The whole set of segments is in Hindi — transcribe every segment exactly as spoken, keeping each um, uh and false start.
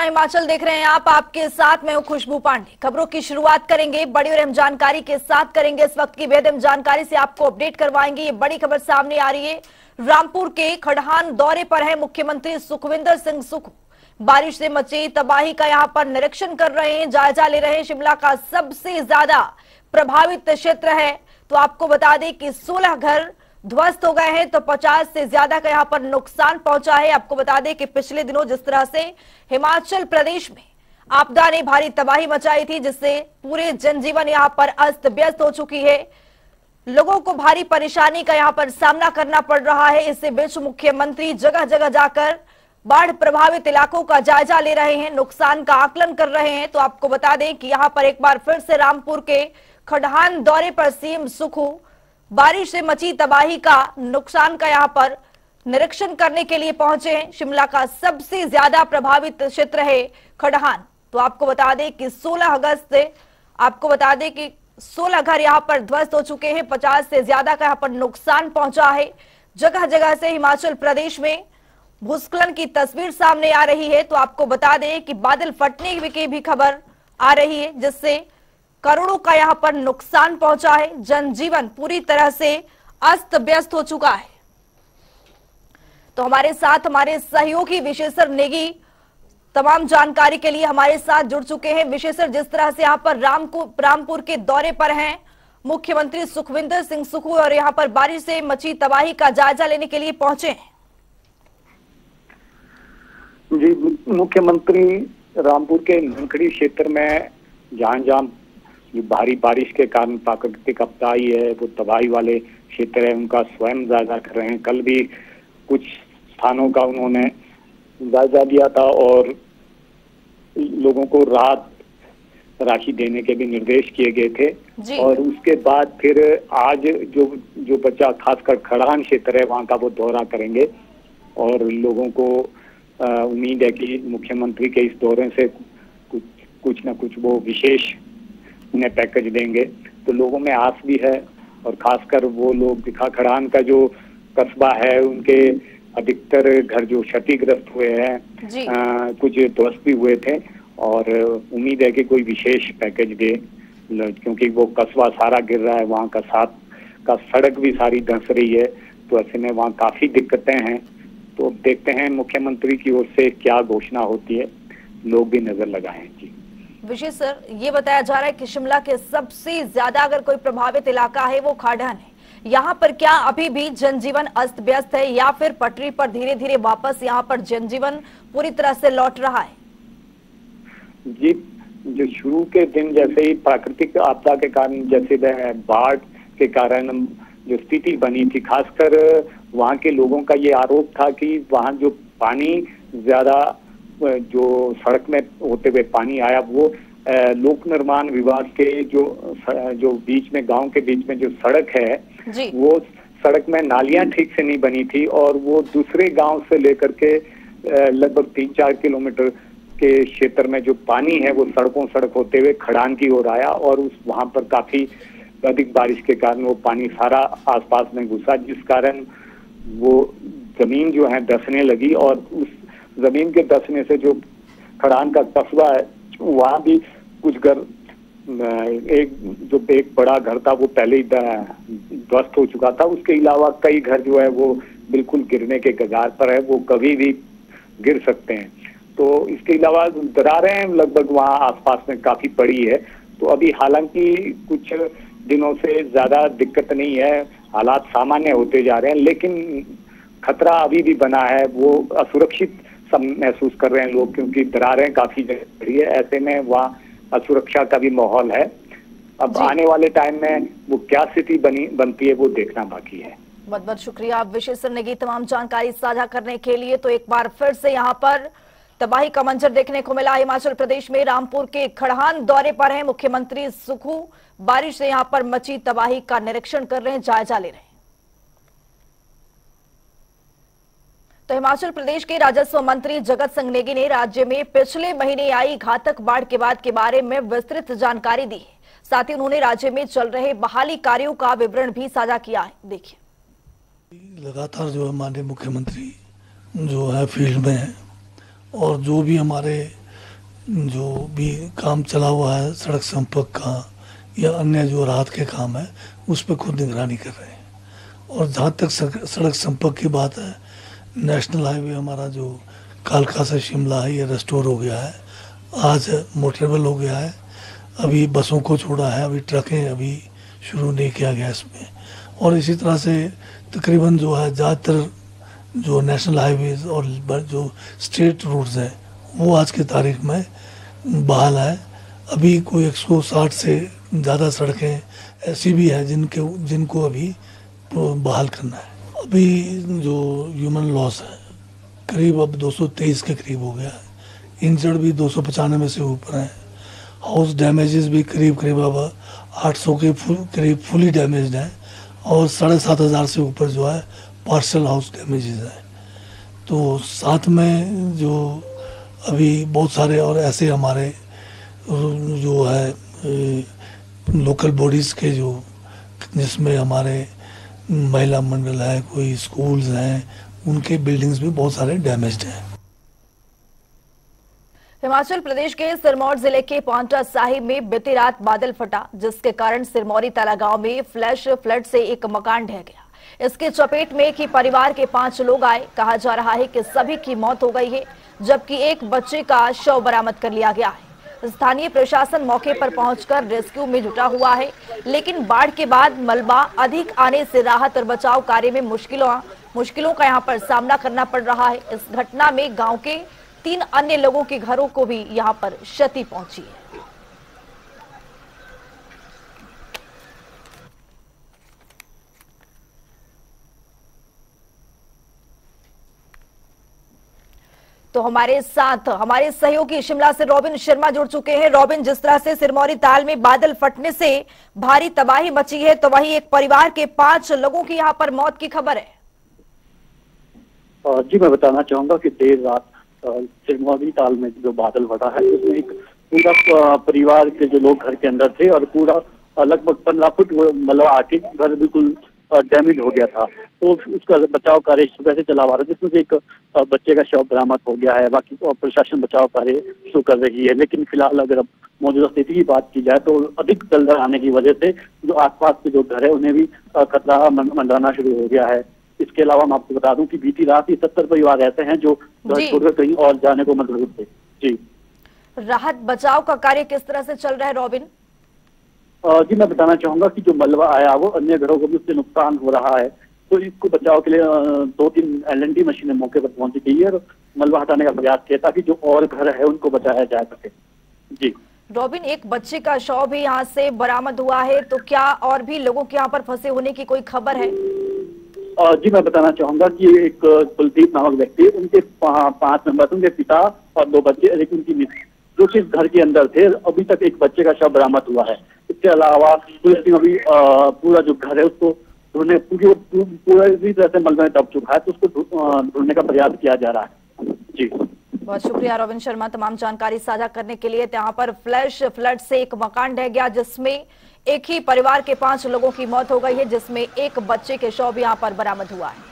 हिमाचल देख रहे हैं आप, आपके साथ मैं हूं खुशबू पांडे। खबरों की शुरुआत करेंगे बड़ी और अहम जानकारी के साथ करेंगे। इस वक्त की बेहद अहम जानकारी से आपको अपडेट करवाएंगे। ये बड़ी खबर सामने आ रही है। रामपुर के खड़हान दौरे पर है मुख्यमंत्री सुखविंदर सिंह सुक्खू। बारिश से मची तबाही का यहां पर निरीक्षण कर रहे हैं, जायजा ले रहे हैं। शिमला का सबसे ज्यादा प्रभावित क्षेत्र है। तो आपको बता दें कि सोलह घर ध्वस्त हो गए हैं, तो पचास से ज्यादा का यहां पर नुकसान पहुंचा है। आपको बता दें कि पिछले दिनों जिस तरह से हिमाचल प्रदेश में आपदा ने भारी तबाही मचाई थी, जिससे पूरे जनजीवन यहां पर अस्त व्यस्त हो चुकी है। लोगों को भारी परेशानी का यहां पर सामना करना पड़ रहा है। इससे बीच मुख्यमंत्री जगह जगह जाकर बाढ़ प्रभावित इलाकों का जायजा ले रहे हैं, नुकसान का आकलन कर रहे हैं। तो आपको बता दें कि यहां पर एक बार फिर से रामपुर के खड़हान दौरे पर सीएम सुक्खू बारिश से मची तबाही का, नुकसान का यहां पर निरीक्षण करने के लिए पहुंचे हैं। शिमला का सबसे ज्यादा प्रभावित क्षेत्र है खड़हान। तो आपको बता दें कि सोलह अगस्त से आपको बता दें कि सोलह घर यहां पर ध्वस्त हो चुके हैं, पचास से ज्यादा का यहां पर नुकसान पहुंचा है। जगह जगह से हिमाचल प्रदेश में भूस्खलन की तस्वीर सामने आ रही है। तो आपको बता दें कि बादल फटने की भी खबर आ रही है, जिससे करोड़ों का यहां पर नुकसान पहुंचा है। जनजीवन पूरी तरह से अस्त व्यस्त हो चुका है। तो हमारे साथ हमारे सहयोगी विशेषज्ञ नेगी तमाम जानकारी के लिए हमारे साथ जुड़ चुके हैं। विशेषज्ञ जिस तरह से यहां पर रामपुर रामपुर के दौरे पर हैं मुख्यमंत्री सुखविंदर सिंह सुक्खू, और यहां पर बारिश से मची तबाही का जायजा लेने के लिए पहुंचे हैं। जी, मुख्यमंत्री रामपुर के ननखड़ी क्षेत्र में जहां जहां भारी बारिश के कारण प्राकृतिक आपदा आई है, वो तबाही वाले क्षेत्र है, उनका स्वयं जायजा कर रहे हैं। कल भी कुछ स्थानों का उन्होंने जायजा लिया था और लोगों को राहत राशि देने के भी निर्देश किए गए थे। और उसके बाद फिर आज जो जो बच्चा खासकर खड़हान क्षेत्र है वहाँ का वो दौरा करेंगे और लोगों को उम्मीद है कि मुख्यमंत्री के इस दौरे से कुछ कुछ न कुछ वो विशेष उन्हें पैकेज देंगे। तो लोगों में आस भी है, और खासकर वो लोग दिखा खड़हान का जो कस्बा है उनके अधिकतर घर जो क्षतिग्रस्त हुए हैं, आ, कुछ ध्वस्त भी हुए थे, और उम्मीद है कि कोई विशेष पैकेज दे, क्योंकि वो कस्बा सारा गिर रहा है, वहाँ का साथ का सड़क भी सारी धंस रही है। तो ऐसे में वहाँ काफी दिक्कतें हैं। तो देखते हैं मुख्यमंत्री की ओर से क्या घोषणा होती है, लोग भी नजर लगाएं। जी विशेष सर, ये बताया जा रहा है कि शिमला के सबसे ज्यादा अगर कोई प्रभावित इलाका है वो खड़हान है। यहाँ पर क्या अभी भी जनजीवन अस्त व्यस्त है, या फिर पटरी पर धीरे धीरे वापस यहाँ पर जनजीवन पूरी तरह से लौट रहा है? जी, जो शुरू के दिन जैसे ही प्राकृतिक आपदा के कारण, जैसे बाढ़ के कारण जो स्थिति बनी थी, खासकर वहाँ के लोगों का ये आरोप था कि वहाँ जो पानी ज्यादा जो सड़क में होते हुए पानी आया, वो लोक निर्माण विभाग के जो जो बीच में गांव के बीच में जो सड़क है जी। वो सड़क में नालियां ठीक से नहीं बनी थी, और वो दूसरे गांव से लेकर के लगभग तीन चार किलोमीटर के क्षेत्र में जो पानी है वो सड़कों सड़क होते हुए खड़हान की ओर आया, और उस वहां पर काफी अधिक बारिश के कारण वो पानी सारा आसपास में घुसा, जिस कारण वो जमीन जो है धंसने लगी। और उस जमीन के धंसने से जो खड़हान का कस्बा है वहाँ भी कुछ घर, एक जो एक बड़ा घर था वो पहले ही ध्वस्त हो चुका था। उसके अलावा कई घर जो है वो बिल्कुल गिरने के कगार पर है, वो कभी भी गिर सकते हैं। तो इसके अलावा दरारें लगभग वहाँ आसपास में काफी पड़ी है। तो अभी हालांकि कुछ दिनों से ज्यादा दिक्कत नहीं है, हालात सामान्य होते जा रहे हैं, लेकिन खतरा अभी भी बना है। वो असुरक्षित सब महसूस कर रहे हैं लोग, क्योंकि दरारें काफी जगह है। ऐसे में वहाँ असुरक्षा का भी माहौल है। अब आने वाले टाइम में वो क्या स्थिति बनी बनती है वो देखना बाकी है। बहुत बहुत शुक्रिया आप विशेषज्ञ की तमाम जानकारी साझा करने के लिए। तो एक बार फिर से यहाँ पर तबाही का मंजर देखने को मिला। हिमाचल प्रदेश में रामपुर के खड़हान दौरे पर है मुख्यमंत्री सुक्खू। बारिश से यहाँ पर मची तबाही का निरीक्षण कर रहे हैं, जायजा ले रहे हैं। तो हिमाचल प्रदेश के राजस्व मंत्री जगत सिंह नेगी ने राज्य में पिछले महीने आई घातक बाढ़ के बाद के बारे में विस्तृत जानकारी दी है। साथ ही उन्होंने राज्य में चल रहे बहाली कार्यों का विवरण भी साझा किया है। देखिए, लगातार जो है माननीय मुख्यमंत्री जो है फील्ड में है, और जो भी हमारे जो भी काम चला हुआ है सड़क संपर्क का या अन्य जो राहत के काम है उस पर खुद निगरानी कर रहे हैं। और जहाँ तक सड़क संपर्क की बात है, नेशनल हाईवे हमारा जो कालका से शिमला है ये रेस्टोर हो गया है, आज मोटरेबल हो गया है। अभी बसों को छोड़ा है, अभी ट्रकें अभी शुरू नहीं किया गया इसमें। और इसी तरह से तकरीबन जो है ज़्यादातर जो नेशनल हाईवेज और जो स्टेट रोड्स हैं वो आज की तारीख में बहाल है। अभी कोई एक सौ साठ से ज़्यादा सड़कें ऐसी भी हैं जिनके जिनको अभी बहाल करना है। अभी जो ह्यूमन लॉस है करीब अब दो सौ तेईस के करीब हो गया है। इंजर्ड भी दो सौ पचानवे से ऊपर हैं। हाउस डैमेजेस भी करीब करीब अब आठ सौ के फुल करीब फुली डैमेज्ड हैं और साढ़े सात हज़ार से ऊपर जो है पार्शल हाउस डैमेजेस हैं। तो साथ में जो अभी बहुत सारे और ऐसे हमारे जो है लोकल बॉडीज़ के जो जिसमें हमारे महिला मंडल है, कोई स्कूल्स हैं, उनके बिल्डिंग्स भी बहुत सारे डैमेज्ड हैं। हिमाचल प्रदेश के सिरमौर जिले के पांवटा साहिब में बीती रात बादल फटा, जिसके कारण सिरमौरी तला गांव में फ्लैश फ्लड से एक मकान ढह गया। इसके चपेट में एक ही परिवार के पांच लोग आए। कहा जा रहा है कि सभी की मौत हो गई है, जबकि एक बच्चे का शव बरामद कर लिया गया है। स्थानीय प्रशासन मौके पर पहुंचकर रेस्क्यू में जुटा हुआ है, लेकिन बाढ़ के बाद मलबा अधिक आने से राहत और बचाव कार्य में मुश्किलों मुश्किलों का यहां पर सामना करना पड़ रहा है। इस घटना में गांव के तीन अन्य लोगों के घरों को भी यहां पर क्षति पहुंची है। तो हमारे साथ हमारे सहयोगी शिमला से रॉबिन शर्मा जुड़ चुके हैं। रॉबिन, जिस तरह से सिरमौरी ताल में बादल फटने से भारी तबाही मची है, तो वहीं एक परिवार के पांच लोगों की यहां पर मौत की खबर है। जी, मैं बताना चाहूंगा कि देर रात सिरमौरी ताल में जो बादल फटा है उसमें एक पूरा परिवार के जो लोग घर के अंदर थे और पूरा लगभग पंद्रह फुट मतलब आके घर बिल्कुल डैमेज हो गया था। तो उसका बचाव कार्य सुबह से चला हुआ था, जिसमें से एक बच्चे का शव बरामद हो गया है। बाकी प्रशासन बचाव कार्य शुरू कर रही है, लेकिन फिलहाल अगर अब मौजूदा स्थिति की बात की जाए तो अधिक दलदल आने की वजह से जो आसपास के जो घर है उन्हें भी खतरा मंडराना शुरू हो गया है। इसके अलावा मैं आपको बता दूं कि बीती रात ही सत्तर परिवार ऐसे हैं जो छोड़कर कहीं और जाने को मजबूर थे। जी, राहत बचाव का कार्य किस तरह से चल रहा है रॉबिन? जी, मैं बताना चाहूंगा कि जो मलबा आया वो अन्य घरों को भी उससे नुकसान हो रहा है, तो इसको बचाव के लिए दो तीन एल एन डी मशीनें मौके पर पहुंची गई है और मलबा हटाने का प्रयास किया ताकि जो और घर है उनको बचाया जा सके। जी रॉबिन, एक बच्चे का शव भी यहाँ से बरामद हुआ है, तो क्या और भी लोगों के यहाँ पर फंसे होने की कोई खबर है? जी, मैं बताना चाहूंगा कि एक कुलदीप नामक व्यक्ति, उनके पांच मेंबर, उनके पिता और दो बच्चे, लेकिन उनकी मिसेज जो कि घर के अंदर थे। अभी तक एक बच्चे का शव बरामद हुआ है। इसके अलावा पुलिस ने अभी पूरा जो घर है उसको ढूंढने पूरी पूरी तरह से मलबे में दब चुका है, तो उसको ढूंढने का प्रयास किया जा रहा है। जी, बहुत शुक्रिया रॉबिन शर्मा तमाम जानकारी साझा करने के लिए। यहाँ पर फ्लैश फ्लड से एक मकान ढह गया, जिसमें एक ही परिवार के पांच लोगों की मौत हो गई है, जिसमें एक बच्चे के शव भी यहाँ पर बरामद हुआ है।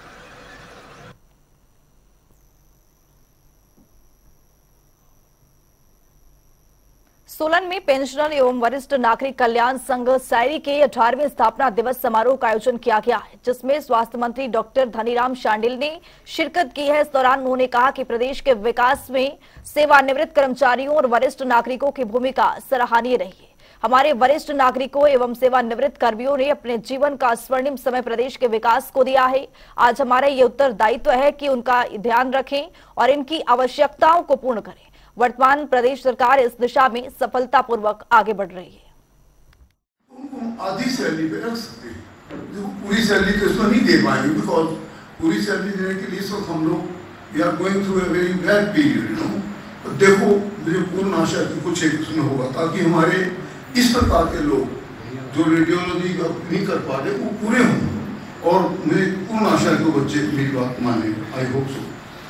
सोलन में पेंशनर एवं वरिष्ठ नागरिक कल्याण संघ सैरी के अठारहवें स्थापना दिवस समारोह का आयोजन किया गया है, जिसमें स्वास्थ्य मंत्री डॉक्टर धनीराम शांडिल ने शिरकत की है। इस दौरान उन्होंने कहा कि प्रदेश के विकास में सेवानिवृत्त कर्मचारियों और वरिष्ठ नागरिकों की भूमिका सराहनीय रही है। हमारे वरिष्ठ नागरिकों एवं सेवानिवृत्त कर्मियों ने अपने जीवन का स्वर्णिम समय प्रदेश के विकास को दिया है। आज हमारा ये उत्तरदायित्व है कि उनका ध्यान रखें और इनकी आवश्यकताओं को पूर्ण करें। वर्तमान प्रदेश सरकार इस दिशा में सफलतापूर्वक आगे बढ़ रही है। आधी सैलरी पे रख सकते हैं, पूरी सैलरी तो इसको नहीं दे पाएंगे, बिकॉज पूरी सैलरी देने के लिए इस वक्त हम लोग we are going through a very bad period, you know. तो देखो, मुझे पूर्ण आशा है कि कुछ एक उसमें होगा, ताकि हमारे इस प्रकार के लोग जो रेडियोलॉजी नहीं कर पा रहे वो पूरे हों। और मुझे पूर्ण आशा है कि बच्चे मेरी बात माने। I hope so.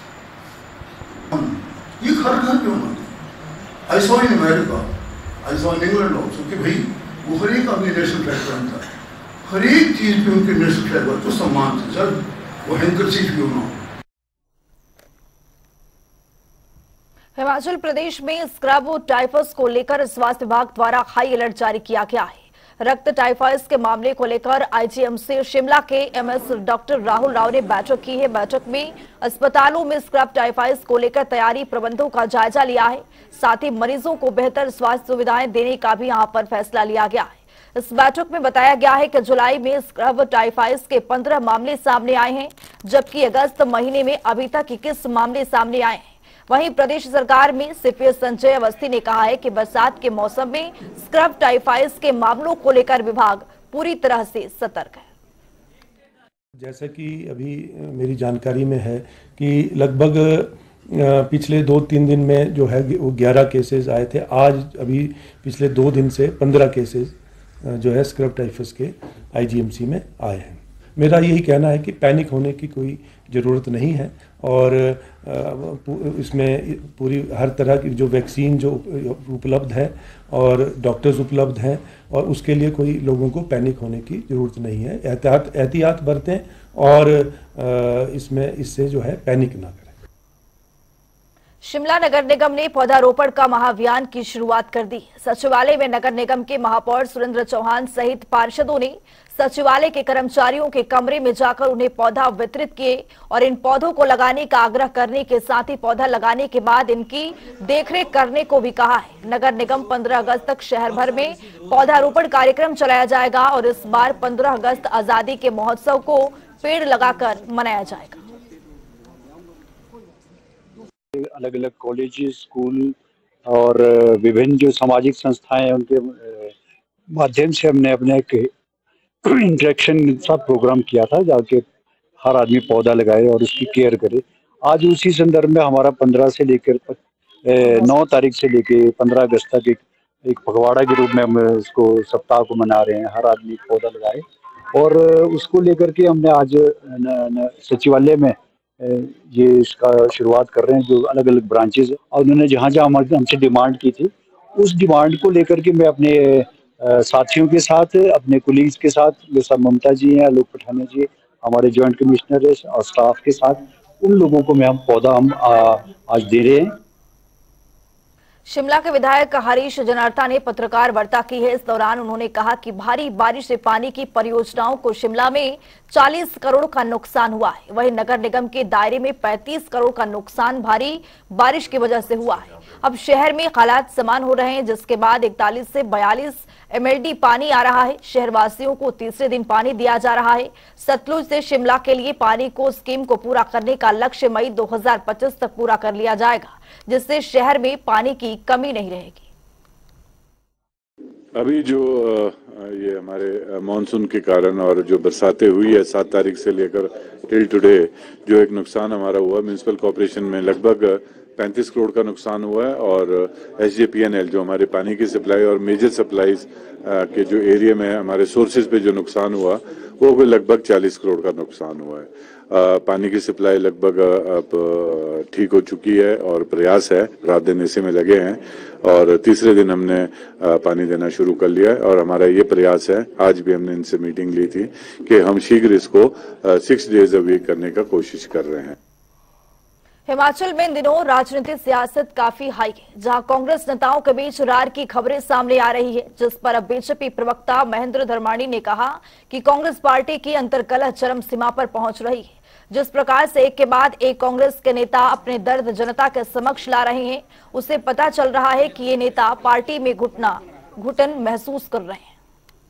ये हर घर पे होना। I saw in America, I saw in England also कि भाई वो हर एक अपने नेशनल फ्लैग पहनता है, हर एक चीज पे उनके नेशनल फ्लैग पर तो सम्मान से, सर वो हैंकरचीफ क्यों ना हो। हिमाचल प्रदेश में स्क्रब टाइफस को लेकर स्वास्थ्य विभाग द्वारा हाई अलर्ट जारी किया गया है। रक्त टाइफाइड के मामले को लेकर आईजीएमसी शिमला के एमएस डॉक्टर राहुल राव ने बैठक की है। बैठक में अस्पतालों में स्क्रब टाइफाइड को लेकर तैयारी प्रबंधों का जायजा लिया है। साथ ही मरीजों को बेहतर स्वास्थ्य सुविधाएं देने का भी यहां पर फैसला लिया गया है। इस बैठक में बताया गया है कि जुलाई में स्क्रब टाइफाइड के पंद्रह मामले सामने आए हैं, जबकि अगस्त महीने में अभी तक इक्कीस मामले सामने आए हैं। वहीं प्रदेश सरकार में सीपीएस संजय अवस्थी ने कहा है कि बरसात के मौसम में स्क्रब टाइफाइड के मामलों को लेकर विभाग पूरी तरह से सतर्क है। जैसा कि अभी मेरी जानकारी में है कि लगभग पिछले दो तीन दिन में जो है वो ग्यारह केसेस आए थे। आज अभी पिछले दो दिन से पंद्रह केसेस जो है स्क्रब टाइफस के आईजीएमसी में आए हैं। मेरा यही कहना है कि पैनिक होने की कोई ज़रूरत नहीं है और इसमें पूरी हर तरह की जो वैक्सीन जो उपलब्ध है और डॉक्टर्स उपलब्ध हैं और उसके लिए कोई लोगों को पैनिक होने की ज़रूरत नहीं है। एहतियात एहतियात बरतें और इसमें इससे जो है पैनिक ना करें। शिमला नगर निगम ने पौधारोपण का महाअभियान की शुरुआत कर दी। सचिवालय में नगर निगम के महापौर सुरेंद्र चौहान सहित पार्षदों ने सचिवालय के कर्मचारियों के कमरे में जाकर उन्हें पौधा वितरित किए और इन पौधों को लगाने का आग्रह करने के साथ ही पौधा लगाने के बाद इनकी देखरेख करने को भी कहा है। नगर निगम पंद्रह अगस्त तक शहर भर में पौधारोपण कार्यक्रम चलाया जाएगा और इस बार पंद्रह अगस्त आजादी के महोत्सव को पेड़ लगाकर मनाया जाएगा। अलग अलग कॉलेजेस, स्कूल और विभिन्न जो सामाजिक संस्थाएं हैं उनके माध्यम से हमने अपने एक इंटरेक्शन सा प्रोग्राम किया था, जाके हर आदमी पौधा लगाए और उसकी केयर करे। आज उसी संदर्भ में हमारा पंद्रह से लेकर नौ तारीख से लेकर पंद्रह अगस्त तक एक, एक पखवाड़ा के रूप में हम इसको सप्ताह को मना रहे हैं। हर आदमी पौधा लगाए और उसको लेकर के हमने आज सचिवालय में ये इसका शुरुआत कर रहे हैं। जो अलग अलग ब्रांचेस और उन्होंने जहाँ जहाँ हमसे डिमांड की थी उस डिमांड को लेकर के मैं अपने साथियों के साथ, अपने कुलीग्स के साथ, जैसा ममता जी हैं, आलोक पठानिया जी, हमारे जॉइंट कमिश्नर है और स्टाफ के साथ, उन लोगों को मैं हम पौधा हम आ, आज दे रहे हैं। शिमला के विधायक हरीश जनार्था ने पत्रकार वार्ता की है। इस दौरान उन्होंने कहा कि भारी बारिश से पानी की परियोजनाओं को शिमला में चालीस करोड़ का नुकसान हुआ है। वहीं नगर निगम के दायरे में पैंतीस करोड़ का नुकसान भारी बारिश की वजह से हुआ है। अब शहर में हालात समान हो रहे हैं, जिसके बाद इकतालीस से बयालीस एमएलडी पानी आ रहा है। शहरवासियों को तीसरे दिन पानी दिया जा रहा है। सतलुज से शिमला के लिए पानी को स्कीम को पूरा करने का लक्ष्य मई दो हजार पच्चीस तक पूरा कर लिया जाएगा, जिससे शहर में पानी की कमी नहीं रहेगी। अभी जो ये हमारे मानसून के कारण और जो बरसातें हुई है सात तारीख से लेकर टिल टुडे, जो एक नुकसान हमारा हुआ म्यूनिसिपल कॉर्पोरेशन में लगभग पैंतीस करोड़ का नुकसान हुआ है और एसजेपीएनएल जो हमारे पानी की सप्लाई और मेजर सप्लाईज के जो एरिया में हमारे सोर्सेज पे जो नुकसान हुआ वो भी लगभग चालीस करोड़ का नुकसान हुआ है। आ, पानी की सप्लाई लगभग अब ठीक हो चुकी है और प्रयास है, रात दिन इसी में लगे हैं और तीसरे दिन हमने आ, पानी देना शुरू कर लिया है और हमारा ये प्रयास है, आज भी हमने इनसे मीटिंग ली थी कि हम शीघ्र इसको सिक्स डेज अ वीक करने का कोशिश कर रहे हैं। हिमाचल में इन दिनों राजनीतिक सियासत काफी हाई है, जहां कांग्रेस नेताओं के बीच रार की खबरें सामने आ रही है, जिस पर अब बीजेपी प्रवक्ता महेंद्र धर्माणी ने कहा कि कांग्रेस पार्टी की अंतर्कलह चरम सीमा पर पहुंच रही है। जिस प्रकार से एक के बाद एक कांग्रेस के नेता अपने दर्द जनता के समक्ष ला रहे हैं, उससे पता चल रहा है कि ये नेता पार्टी में घुटना घुटन महसूस कर रहे हैं।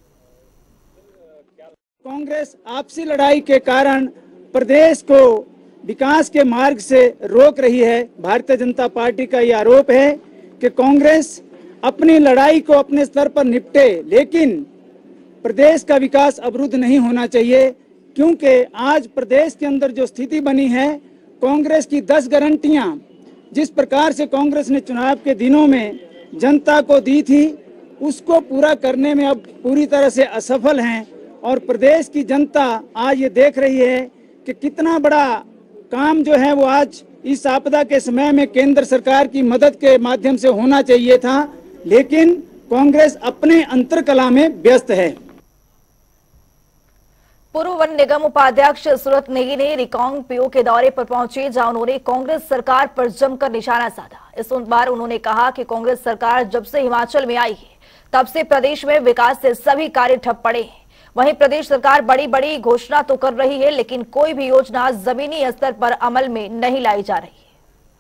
कांग्रेस आपसी लड़ाई के कारण प्रदेश को विकास के मार्ग से रोक रही है। भारतीय जनता पार्टी का यह आरोप है कि कांग्रेस अपनी लड़ाई को अपने स्तर पर निपटे, लेकिन प्रदेश का विकास अवरुद्ध नहीं होना चाहिए, क्योंकि आज प्रदेश के अंदर जो स्थिति बनी है, कांग्रेस की दस गारंटियां जिस प्रकार से कांग्रेस ने चुनाव के दिनों में जनता को दी थी, उसको पूरा करने में अब पूरी तरह से असफल हैं और प्रदेश की जनता आज ये देख रही है कि कितना बड़ा काम जो है वो आज इस आपदा के समय में केंद्र सरकार की मदद के माध्यम से होना चाहिए था, लेकिन कांग्रेस अपने अंतर्कलह में व्यस्त है। पूर्व वन निगम उपाध्यक्ष सूरत नेगी ने रिकांग पीओ के दौरे पर पहुंचे, जहां उन्होंने कांग्रेस सरकार पर जमकर निशाना साधा। इस बार उन्होंने कहा कि कांग्रेस सरकार जब से हिमाचल में आई है तब से प्रदेश में विकास से सभी कार्य ठप पड़े हैं। वहीं प्रदेश सरकार बड़ी बड़ी घोषणा तो कर रही है, लेकिन कोई भी योजना जमीनी स्तर पर अमल में नहीं लाई जा रही है।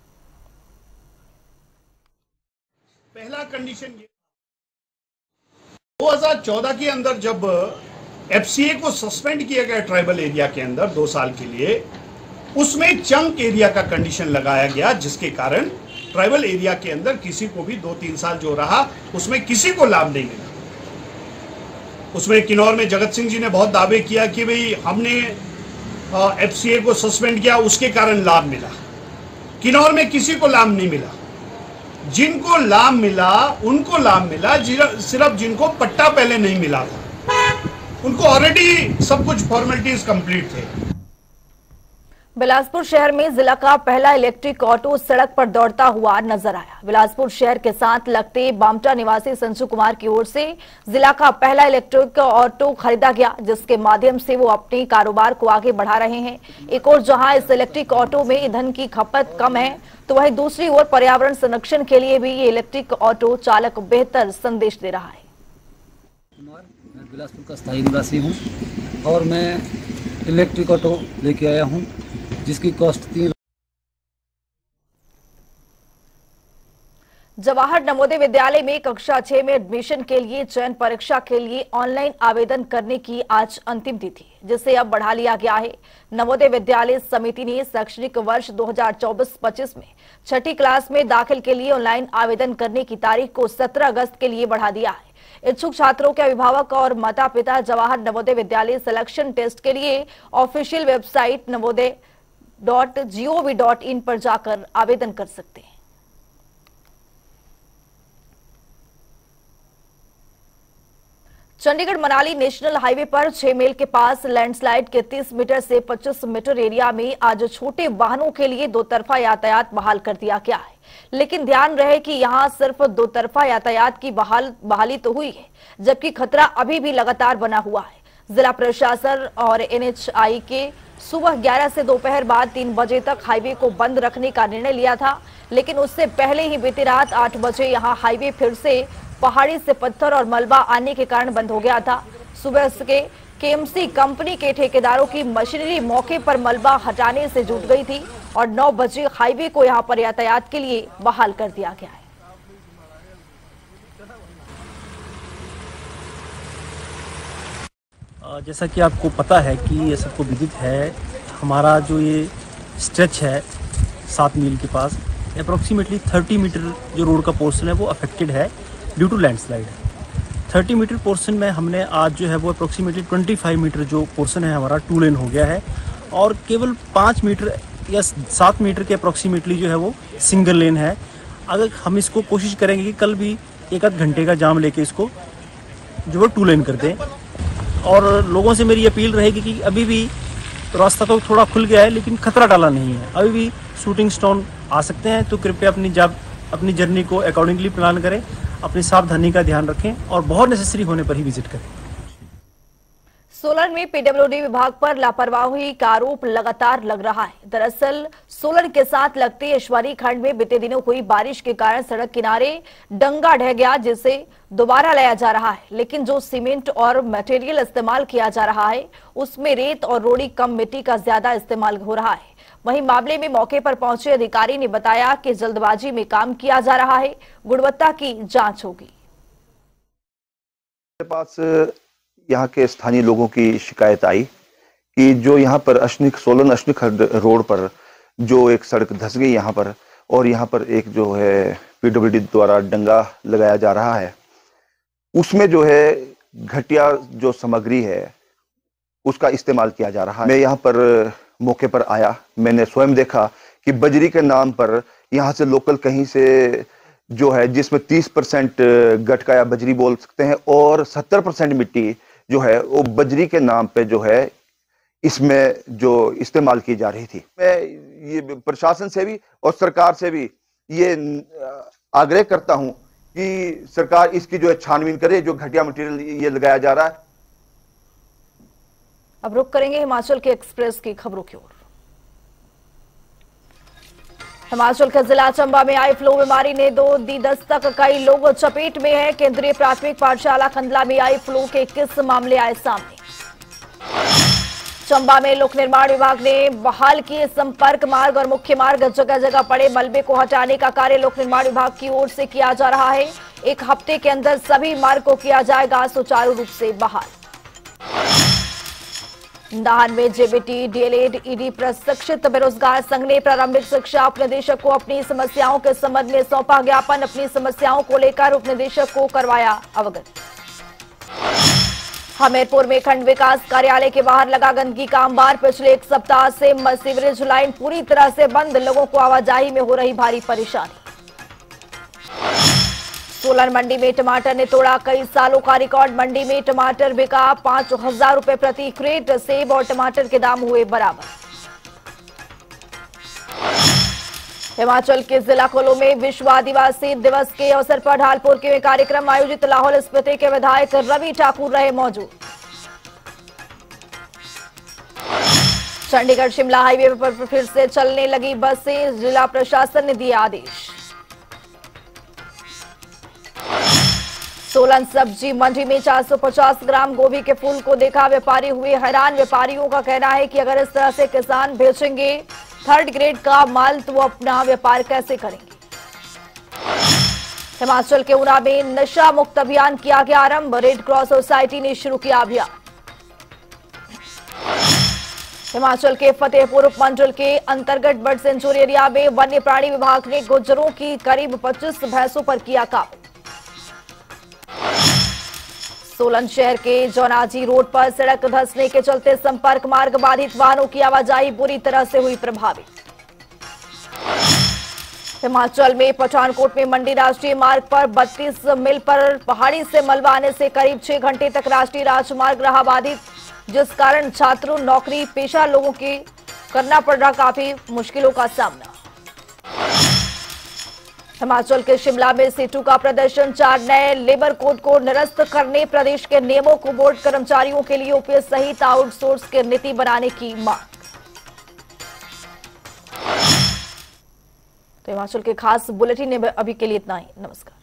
पहला कंडीशन ये दो हज़ार चौदह के अंदर जब एफसीए को सस्पेंड किया गया ट्राइबल एरिया के अंदर दो साल के लिए, उसमें चंक एरिया का कंडीशन लगाया गया, जिसके कारण ट्राइबल एरिया के अंदर किसी को भी दो तीन साल जो रहा उसमें किसी को लाभ नहीं मिला। उसमें किन्नौर में जगत सिंह जी ने बहुत दावे किया कि भाई हमने एफसीए को सस्पेंड किया, उसके कारण लाभ मिला। किन्नौर में किसी को लाभ नहीं मिला। जिनको लाभ मिला उनको लाभ मिला, सिर्फ जिनको पट्टा पहले नहीं मिला था उनको ऑलरेडी सब कुछ फॉर्मेलिटीज कंप्लीट थे। बिलासपुर शहर में जिला का पहला इलेक्ट्रिक ऑटो सड़क पर दौड़ता हुआ नजर आया। बिलासपुर शहर के साथ लगते बामटा निवासी संजू कुमार की ओर से जिला का पहला इलेक्ट्रिक ऑटो खरीदा गया, जिसके माध्यम से वो अपने कारोबार को आगे बढ़ा रहे हैं। एक और जहां इस इलेक्ट्रिक ऑटो में ईंधन की खपत कम है, तो वहीं दूसरी ओर पर्यावरण संरक्षण के लिए भी ये इलेक्ट्रिक ऑटो चालक बेहतर संदेश दे रहा है। मैं बिलासपुर का स्थायी निवासी हूँ और मैं इलेक्ट्रिक ऑटो लेके आया हूँ, जिसकी कॉस्ट तीन। जवाहर नवोदय विद्यालय में कक्षा छह में एडमिशन के लिए चयन परीक्षा के लिए ऑनलाइन आवेदन करने की आज अंतिम तिथि, जिसे अब बढ़ा लिया गया है। नवोदय विद्यालय समिति ने शैक्षणिक वर्ष दो हज़ार चौबीस पच्चीस में छठी क्लास में दाखिल के लिए ऑनलाइन आवेदन करने की तारीख को सत्रह अगस्त के लिए बढ़ा दिया है। इच्छुक छात्रों के अभिभावक और माता पिता जवाहर नवोदय विद्यालय सिलेक्शन टेस्ट के लिए official website Navodaya dot G O V dot in पर जाकर आवेदन कर सकते हैं। चंडीगढ़ मनाली नेशनल हाईवे पर छह मील के पास लैंडस्लाइड के तीस मीटर से पच्चीस मीटर एरिया में आज छोटे वाहनों के लिए दो तरफा यातायात बहाल कर दिया गया है, लेकिन ध्यान रहे कि यहां सिर्फ दो तरफा यातायात की बहाल बहाली तो हुई है, जबकि खतरा अभी भी लगातार बना हुआ है। जिला प्रशासन और एन एच आई के सुबह ग्यारह से दोपहर बाद तीन बजे तक हाईवे को बंद रखने का निर्णय लिया था, लेकिन उससे पहले ही बीती रात आठ बजे यहां हाईवे फिर से पहाड़ी से पत्थर और मलबा आने के कारण बंद हो गया था। सुबह के केएमसी कंपनी के ठेकेदारों की मशीनरी मौके पर मलबा हटाने से जुट गई थी और नौ बजे हाईवे को यहां पर यातायात के लिए बहाल कर दिया गया है। जैसा कि आपको पता है कि ये सबको विदित है, हमारा जो ये स्ट्रेच है सात मील के पास, अप्रोक्सीमेटली तीस मीटर जो रोड का पोर्शन है वो अफेक्टेड है ड्यू टू लैंडस्लाइड। तीस मीटर पोर्शन में हमने आज जो है वो अप्रोक्सीमेटली पच्चीस मीटर जो पोर्शन है हमारा टू लेन हो गया है, और केवल पाँच मीटर या सात मीटर के अप्रोक्सीमेटली जो है वो सिंगल लेन है। अगर हम इसको कोशिश करेंगे कि कल भी एक आध घंटे का जाम लेके इसको जो वो टू लेन कर दें, और लोगों से मेरी अपील रहेगी कि अभी भी रास्ता तो थोड़ा खुल गया है लेकिन खतरा डाला नहीं है, अभी भी शूटिंग स्टोन आ सकते हैं, तो कृपया अपनी जब अपनी जर्नी को अकॉर्डिंगली प्लान करें, अपनी सावधानी का ध्यान रखें और बहुत नेसेसरी होने पर ही विजिट करें। सोलन में पीडब्ल्यूडी विभाग पर लापरवाही का आरोप लगातार लग रहा है। दरअसल सोलन के साथ लगते ऐश्वरी खंड में बीते दिनों हुई बारिश के कारण सड़क किनारे डंगा ढह गया, जिसे दोबारा लाया जा रहा है, लेकिन जो सीमेंट और मटेरियल इस्तेमाल किया जा रहा है उसमें रेत और रोड़ी कम मिट्टी का ज्यादा इस्तेमाल हो रहा है। वहीं मामले में मौके पर पहुंचे अधिकारी ने बताया कि जल्दबाजी में काम किया जा रहा है, गुणवत्ता की जांच होगी। पास यहाँ के स्थानीय लोगों की शिकायत आई कि जो यहाँ पर अश्निक सोलन अश्निक रोड पर जो एक सड़क धंस गई यहाँ पर, और यहाँ पर एक जो है पीडब्ल्यूडी द्वारा डंगा लगाया जा रहा है, उसमें जो है घटिया जो सामग्री है उसका इस्तेमाल किया जा रहा है। मैं यहाँ पर मौके पर आया, मैंने स्वयं देखा कि बजरी के नाम पर यहाँ से लोकल कहीं से जो है, जिसमें तीस परसेंट गटका या बजरी बोल सकते हैं, और सत्तर परसेंट मिट्टी जो है वो बजरी के नाम पे जो है इसमें जो इस्तेमाल की जा रही थी। मैं ये प्रशासन से भी और सरकार से भी ये आग्रह करता हूं कि सरकार इसकी जो है छानबीन करे, जो घटिया मटेरियल ये लगाया जा रहा है। अब रुक करेंगे हिमाचल के एक्सप्रेस की खबरों की ओर। हिमाचल के जिला चंबा में आई फ्लू बीमारी ने दो दी दस्तक, कई लोग चपेट में हैं। केंद्रीय प्राथमिक पाठशाला खंडला में आई फ्लू के इक्कीस मामले आए सामने। चंबा में लोक निर्माण विभाग ने बहाल किए संपर्क मार्ग और मुख्य मार्ग, जगह जगह पड़े मलबे को हटाने का कार्य लोक निर्माण विभाग की ओर से किया जा रहा है। एक हफ्ते के अंदर सभी मार्ग को किया जाएगा सुचारू रूप से बहाल। नाहन में जेबीटी, डीएलएड, ईडी प्रशिक्षित बेरोजगार संघ ने प्रारंभिक शिक्षा उपनिदेशक को अपनी समस्याओं के संबंध में सौंपा ज्ञापन। अपनी समस्याओं को लेकर उपनिदेशक को करवाया अवगत। हमीरपुर में खंड विकास कार्यालय के बाहर लगा गंदगी का अंबार। पिछले एक सप्ताह से सीवरेज लाइन पूरी तरह से बंद, लोगों को आवाजाही में हो रही भारी परेशानी। सोलन मंडी में टमाटर ने तोड़ा कई सालों का रिकॉर्ड। मंडी में टमाटर बिका पांच हजार रुपए प्रति क्रेट। सेब और टमाटर के दाम हुए बराबर। हिमाचल के जिला कुल्लू में विश्व आदिवासी दिवस के अवसर पर ढालपुर के कार्यक्रम आयोजित। लाहौल स्पीति के विधायक रवि ठाकुर रहे मौजूद। चंडीगढ़ शिमला हाईवे पर फिर से चलने लगी बसें, जिला प्रशासन ने दिया आदेश। सोलन सब्जी मंडी में चार सौ पचास ग्राम गोभी के फूल को देखा व्यापारी हुए हैरान। व्यापारियों का कहना है कि अगर इस तरह से किसान बेचेंगे थर्ड ग्रेड का माल तो वो अपना व्यापार कैसे करेंगे। हिमाचल के ऊना में नशा मुक्त अभियान किया गया आरंभ। रेड क्रॉस सोसाइटी ने शुरू किया अभियान। हिमाचल के फतेहपुर उपमंडल के अंतर्गत बर्ड सेंचुरी एरिया में वन्य प्राणी विभाग ने गुज्जरों की करीब पच्चीस भैंसों पर किया काबू। सोलन शहर के जौनाजी रोड पर सड़क धंसने के चलते संपर्क मार्ग बाधित, वाहनों की आवाजाही बुरी तरह से हुई प्रभावित। हिमाचल में पठानकोट में मंडी राष्ट्रीय मार्ग पर बत्तीस मील पर पहाड़ी से मलबा आने से करीब छह घंटे तक राष्ट्रीय राजमार्ग रहा बाधित, जिस कारण छात्रों, नौकरी पेशा लोगों की करना पड़ रहा काफी मुश्किलों का सामना। हिमाचल के शिमला में सीटू का प्रदर्शन, चार नए लेबर कोड को निरस्त करने, प्रदेश के नियमों को बोर्ड कर्मचारियों के लिए ओपीएस सहित आउटसोर्स की नीति बनाने की मांग। तो हिमाचल के खास बुलेटिन में अभी के लिए इतना ही। नमस्कार।